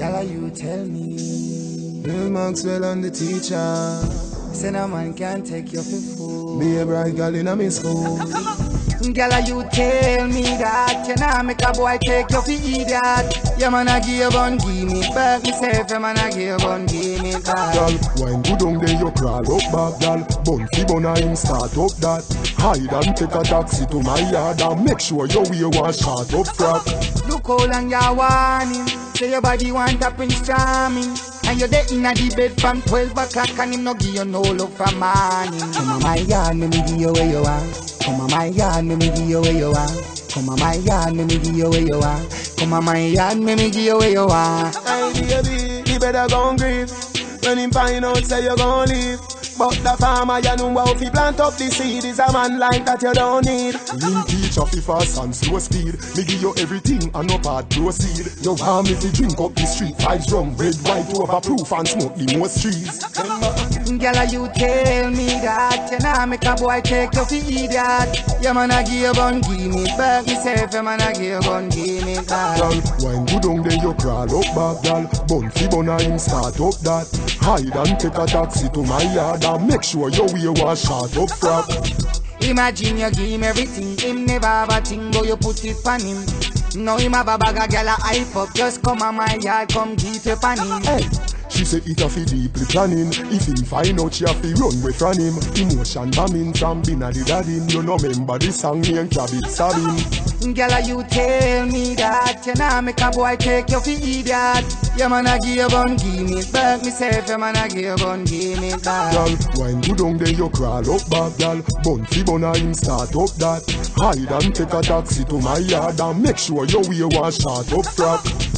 Girl, you tell me. Bill Maxwell and the teacher. Say no man can't take you for fool. Be a bright girl in a me school. Girl, you tell me that you nah make a boy take you for idiot. Yeah, man, I give on, give me back. Me say, yeah, man, I give on, give me back. Girl, wine good on there, you crawl up back, girl. Bun fi bun and start up that. Hide and take a taxi to my yard and make sure you wear one short up frock. Look how long you warning. Say your body want a Prince Charming. And you're there in the bed from 12 o'clock and him no give you no love from morning. Come on my yard, me give you where you want. Come on my yard, me give you where you want. Come on my yard, me give you where you want. Come on my yard, me give you where you want. Hey baby, you better go and grieve. When him find out say you gon' leave. But the farmer, you know how fi plant up the seed. Is a man like that you don't need. Lean teach of the fast and slow speed. Me give you everything and no part proceed. You want me to drink up the street vibes rum, red, white, overproof and smoke the most trees. Girl, you tell me that you nah make a boy take you for idiot. Yeah, man, I give on, give me back. Me say, yeah, man, I give on, give me back. Girl, wine good on there, you crawl up back, girl. Bun fi bun and him start up that. Hide and take a taxi to my yard and make sure you wear one short up frock. Imagine you give him everything, him never have a thing, but you put it on him. Now him have a bag of gyal a hype up, just come on my yard, come give it on him. Hey. She say it a fi deeply planning. If him find out she a fi run away from him. Emotion bombing from Bina the daddy. You no remember the song me and Cabit stabbing. Girl, you tell me that you nah make a boy take you for idiot. Yeah, man, I give on, give me back. Me say, yeah, man, I give on, give me back. Girl, wine good on there, you crawl up back, girl. Bun fi bun and him start up that. Hide and take a taxi to my yard and make sure you wear one short up frock.